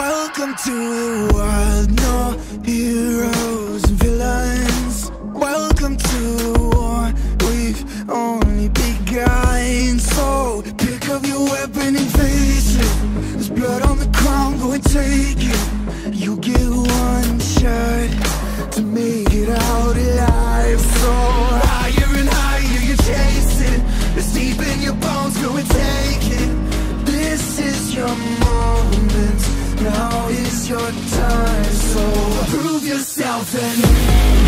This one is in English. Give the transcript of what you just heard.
Welcome to the wild, no heroes and villains. Welcome to the war, we've only begun. So pick up your weapon and face it. There's blood on the ground, go and take it. You get one shot to make it out alive. So higher and higher you chase it. It's deep in your bones, go and take it. This is your moment, now is your time. So prove yourself and